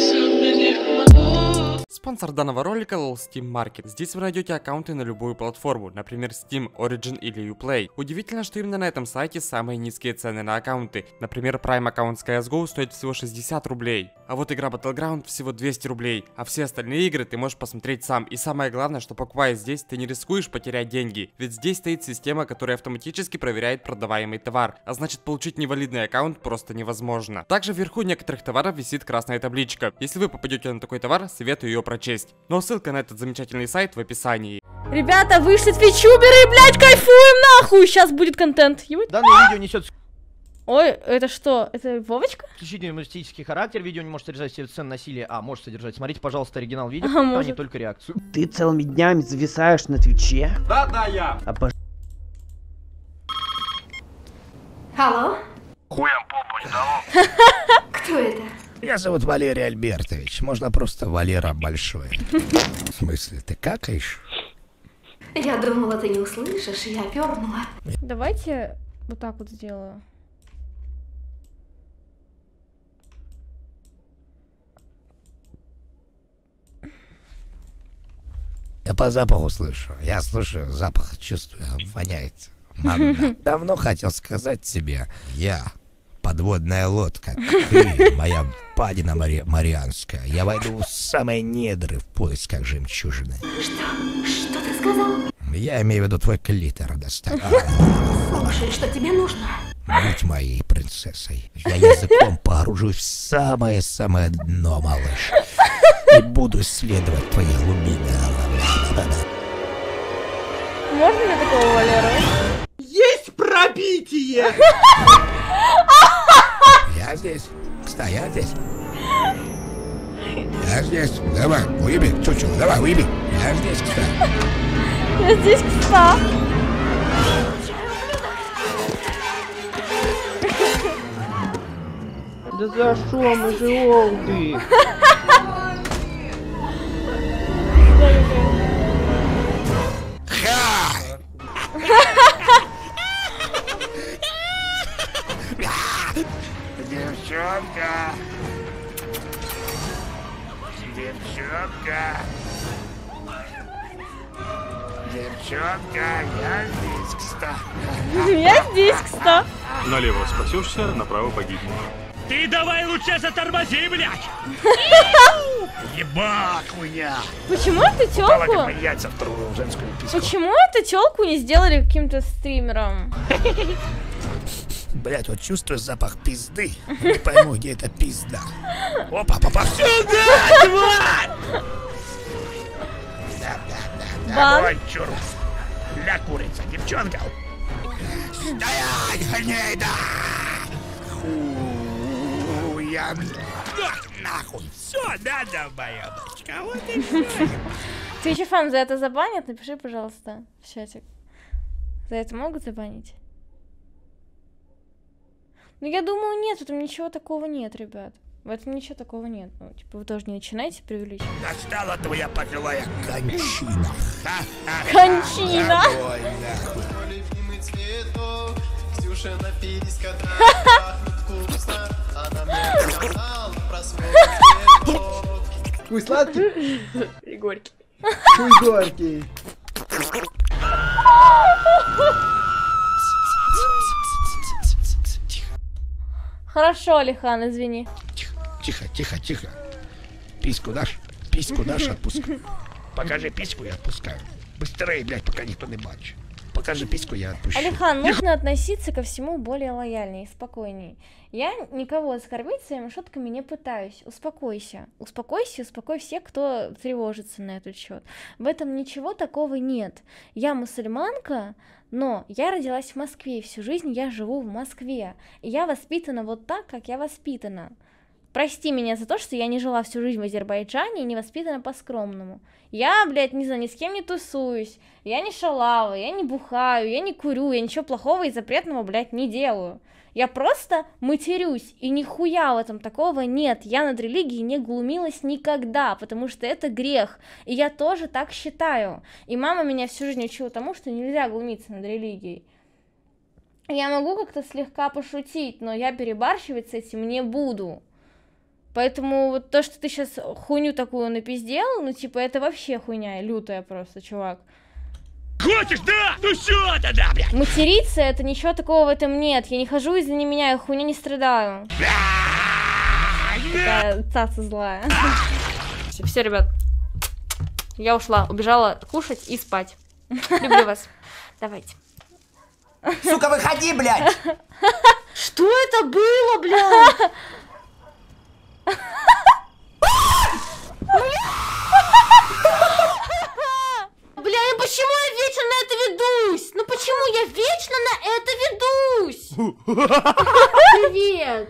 Спонсор данного ролика LOL Steam Market. Здесь вы найдете аккаунты на любую платформу, например Steam, Origin или Uplay. Удивительно, что именно на этом сайте самые низкие цены на аккаунты. Например, Prime аккаунт с CSGO стоит всего 60 рублей, а вот игра Battleground всего 200 рублей, а все остальные игры ты можешь посмотреть сам. И самое главное, что покупая здесь, ты не рискуешь потерять деньги, ведь здесь стоит система, которая автоматически проверяет продаваемый товар, а значит получить невалидный аккаунт просто невозможно. Также вверху некоторых товаров висит красная табличка. Если вы попадете на такой товар, советую ее прочесть. Но ссылка на этот замечательный сайт в описании. Ребята, вышли твичуберы, блядь, кайфуем нахуй! Сейчас будет контент. Данное видео несет... Ой, это что? Это Вовочка? исключительно юмористический характер. Видео не может содержать в себе сцен насилия, а может содержать. Смотрите, пожалуйста, оригинал видео, а не только реакцию. Ты целыми днями зависаешь на Твиче? Да, я. Алло? Хуям попу не дало. Кто это? Меня зовут Валерий Альбертович. Можно просто Валера Большой. В смысле, ты какаешь? Я думала, ты не услышишь, и я пернула. Давайте вот так вот сделаю. Я по запаху слышу. Я слышу, запах чувствую, воняет. Манда. Давно хотел сказать тебе, я подводная лодка, ты моя падина Марианская. Я войду в самые недры в поисках жемчужины. Что ты сказал? Я имею в виду твой клитор достать. Слушай, что тебе нужно? Будь моей принцессой. Я языком погружусь в самое-самое дно, малыш. И буду исследовать твои глубины. Можно ли такого, Валера? Есть пробитие! Я здесь. Кстати, я здесь. Я здесь. Давай, уеби, чучу, давай, уеби. Я здесь, кстати. Я здесь, кстати. Да за что мы же олды? Девчонка! Девчонка! Девчонка, я здесь, кстати. Я здесь, кстати. Налево спасешься, направо погибнешь. Ты давай лучше затормози, блядь! Ебать, хуя! Почему эту тёлку? Яйца в трубу женскую писку. Почему эту тёлку не сделали каким-то стримером? Блять, вот чувствую запах пизды. Не пойму, где эта пизда. Опа, попался. Сюда, тварь! Бан. Огонь, чур. Ля, курица, девчонка. Стоять, гнейда! Хуя. Нахуй. Все, надо, моя дочка. Вот и все. Твичефан за это забанят? Напиши, пожалуйста, в чатик. За это могут забанить? Ну, я думаю, нет, в этом ничего такого нет, ребят. В этом ничего такого нет. Ну, типа, вы тоже не начинайте преувеличивать. Настала твоя пожилая кончина. Кончина! Хуй сладкий? И горький. Хуй горький. Хорошо, Алихан, извини. Тихо, тихо, тихо. Письку дашь? Письку дашь, отпускай. Покажи письку, я отпускаю. Быстрее, блядь, пока никто не бачит. Покажи письку, я отпущу. Алихан, нужно относиться ко всему более лояльнее и спокойнее. Я никого оскорбить своими шутками не пытаюсь. Успокойся. Успокойся, успокой всех, кто тревожится на этот счет. В этом ничего такого нет. Я мусульманка, но я родилась в Москве, и всю жизнь я живу в Москве. И я воспитана вот так, как я воспитана. Прости меня за то, что я не жила всю жизнь в Азербайджане и не воспитана по-скромному. Я, блядь, не знаю, ни с кем не тусуюсь, я не шалава, я не бухаю, я не курю, я ничего плохого и запретного, блядь, не делаю. Я просто матерюсь, и нихуя в этом такого нет. Я над религией не глумилась никогда, потому что это грех, и я тоже так считаю. И мама меня всю жизнь учила тому, что нельзя глумиться над религией. Я могу как-то слегка пошутить, но я перебарщивать с этим не буду. Поэтому вот то, что ты сейчас хуйню такую напиздел, ну, типа, это вообще хуйня лютая просто, чувак. Хочешь, да? Ну что тогда, блядь? Материться, это ничего такого в этом нет. Я не хожу из-за не меня, я хуйня не страдаю. Такая цаца злая. Все, ребят. Я ушла, убежала кушать и спать. Люблю вас. Давайте. Сука, выходи, блядь! Что это было, блядь? Бля, ну почему я вечно на это ведусь? Ну почему я вечно на это ведусь? Привет.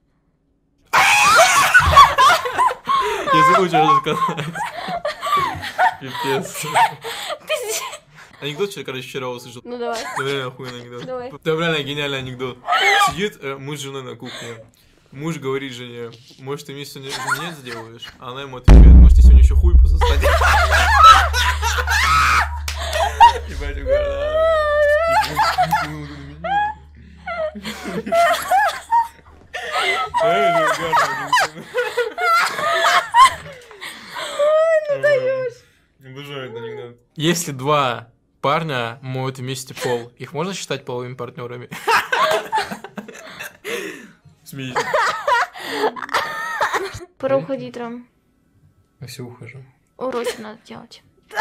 Я забыл, что рассказать. Пипец. Анекдот, короче, вчера услышал. Ну давай. Это реально охуенный анекдот. Давай. Это реально гениальный анекдот. Сидит муж с женой на кухне. Муж говорит жене: может, ты мне сегодня меня сделаешь? А она ему отвечает: может, ты сегодня еще хуй пососать? Ебать, угорал. Обожаю этот анекдот. Если два парня моют вместе пол, их можно считать половыми партнерами? Смеюсь. Пора уходить, Ром. Я все ухожу. Уроки надо делать.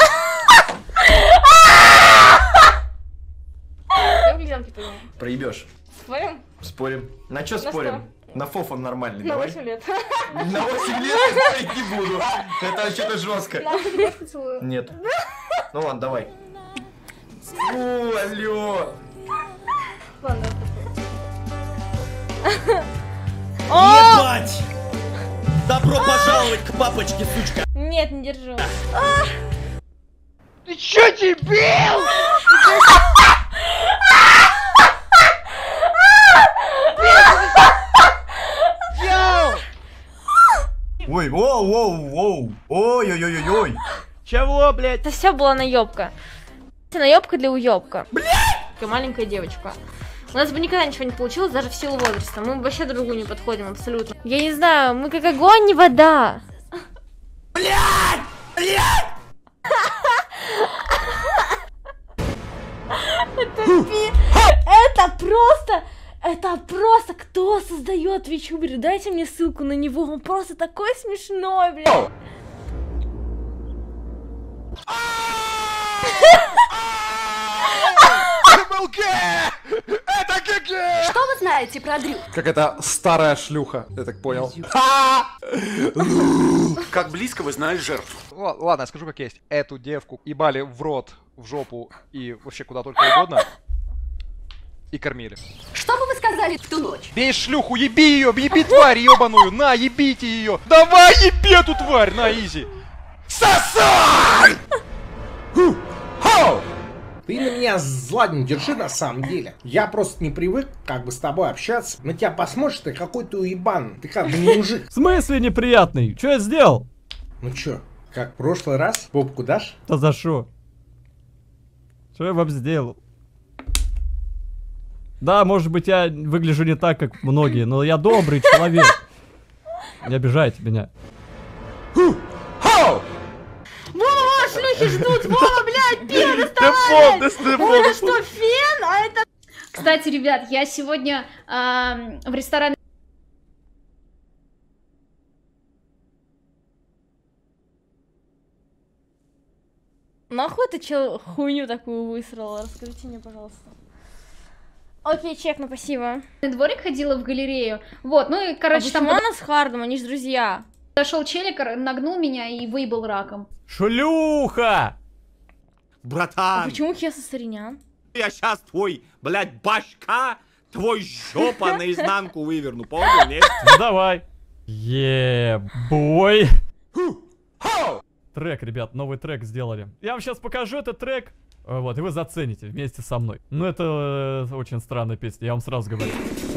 Я в глазанке понимаю. Проебешь. Спорим? Спорим. На что спорим? На фофон нормальный, На давай. 8 лет. На 8 лет я спорить не буду. Это вообще-то жестко. На 8 лет поцелую. Нет. Ну ладно, давай. Фу, алло. Ладно. Ебать! Добро пожаловать к папочке, сучка! Нет, не держу. Ты чё, дебил? Ой, воу. Ой-ой-ой-ой. Чего, блядь? Это все была наебка. Это наебка для уебка. Такая маленькая девочка. У нас бы никогда ничего не получилось, даже в силу возраста. Мы вообще друг другу не подходим абсолютно. Я не знаю, мы как огонь и вода. Это просто кто создает Вичубер? Дайте мне ссылку на него, он просто такой смешной, блядь. Что вы знаете про Дрю? Как это старая шлюха, я так понял. Как близко вы знаете жертву? Ладно, я скажу как есть. Эту девку ебали в рот, в жопу и вообще куда только угодно. И кормили. Что бы вы сказали в ту ночь? Бей шлюху, еби ее, еби тварь ебаную, на, ебите ее. Давай, еби эту тварь, на, изи. Сосай! Ты на меня зла не держи на самом деле. Я просто не привык как бы с тобой общаться. На тебя посмотришь, ты какой-то уебан. Ты как бы не мужик. В смысле неприятный? Что я сделал? Ну чё, как в прошлый раз? Попку дашь? Да за что? Что я вам сделал? Да, может быть, я выгляжу не так, как многие, но я добрый человек. Не обижайте меня. Вова, шлюхи ждут! Вова, блядь, пиво доставай! Это что, фен? А это... Кстати, ребят, я сегодня в ресторане... Нахуй ты чё хуйню такую высрала? Расскажите мне, пожалуйста. Окей, чекну, спасибо. На дворик ходила в галерею. Вот, ну и, короче, там она с Хардом, они же друзья. Зашел челик, нагнул меня и выебал раком. Шлюха! Братан! А почему Хеса Саринян? Я сейчас твой, блядь, башка, твой жопа наизнанку выверну, понял, нет? Давай. Бой. Трек, ребят, новый трек сделали. Я вам сейчас покажу этот трек. Вот, и вы зацените вместе со мной. Ну, это очень странная песня, я вам сразу говорю.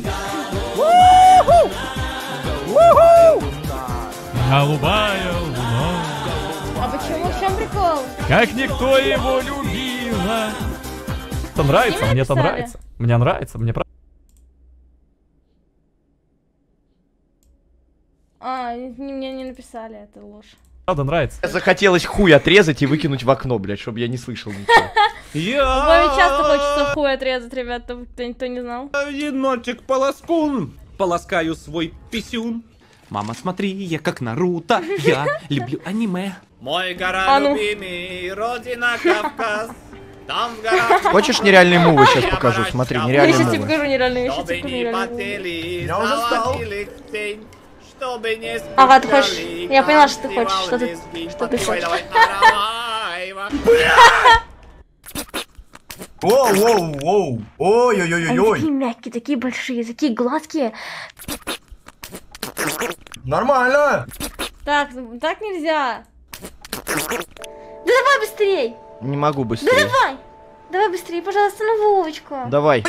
Голубая луна. А почему? В чем прикол? Как никто его любила. Это нравится, мне это нравится. Мне нравится, мне Мне не написали, это ложь. Правда нравится. Захотелось хуй отрезать и выкинуть в окно, блядь, чтобы я не слышал ничего. Вове часто хочется хуй отрезать, ребята, никто не знал. Енотик полоскун, полоскаю свой писюн. Мама, смотри, я как Наруто, я люблю аниме. Мой гора любимый, родина Кавказ. Там в горах... Хочешь нереальные мувы сейчас покажу? Смотри, нереальные Я мувы. сейчас тебе покажу нереальные вещи. Чтобы не потели, Я уже встал. чтобы не спали. Ага, ты хочешь. Я поняла, что ты хочешь. Что ты хочешь. Воу-воу-воу. Ой-ой-ой-ой. Такие мягкие, такие большие, такие гладкие. Нормально. Так нельзя. Да давай быстрей. Не могу Да быстрее. давай. Давай быстрее, пожалуйста, на Вовочку. Давай.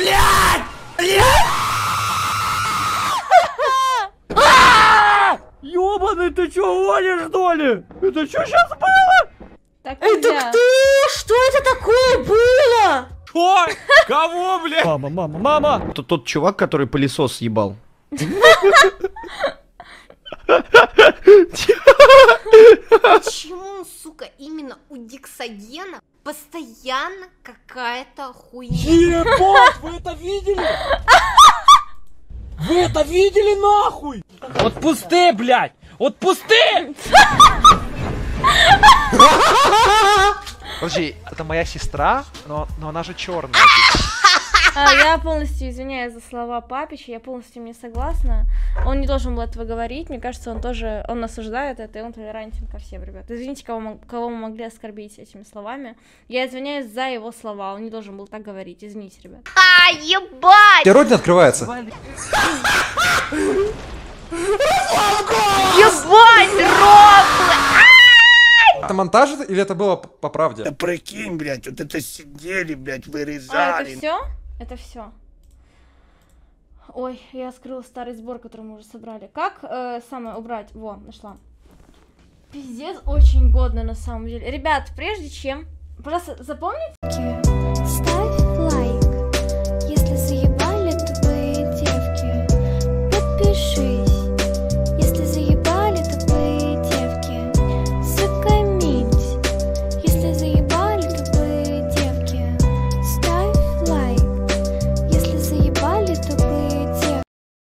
Ёбаный, ты чё гонишь, что ли? Это чё сейчас было? Так нельзя. Это кто? Что это такое было? Что? Кого, блядь? Мама! Это тот чувак, который пылесос съебал. Почему, сука, именно у Диксогена постоянно какая-то хуйня? Ебать, вы это видели? Вы это видели нахуй? Вот пустые, блядь! Вот пустые! Подожди, это моя сестра, но она же черная. Я полностью извиняюсь за слова Папича, я полностью не согласна. Он не должен был этого говорить, мне кажется, он осуждает это, и он толерантен ко всем, ребят. Извините, кого мы могли оскорбить этими словами. Я извиняюсь за его слова, он не должен был так говорить, извините, ребят. Ебать! Рот не открывается. Ебать, Роб! Это монтаж или это было по правде? Да прикинь, блядь, вот это сидели, блядь, Это вырезали. все? Это все. Ой, я скрыла старый сбор, который мы уже собрали. Как самое убрать? Во, нашла. Пиздец, очень годно на самом деле. Ребят, прежде чем... Просто запомните... Ставь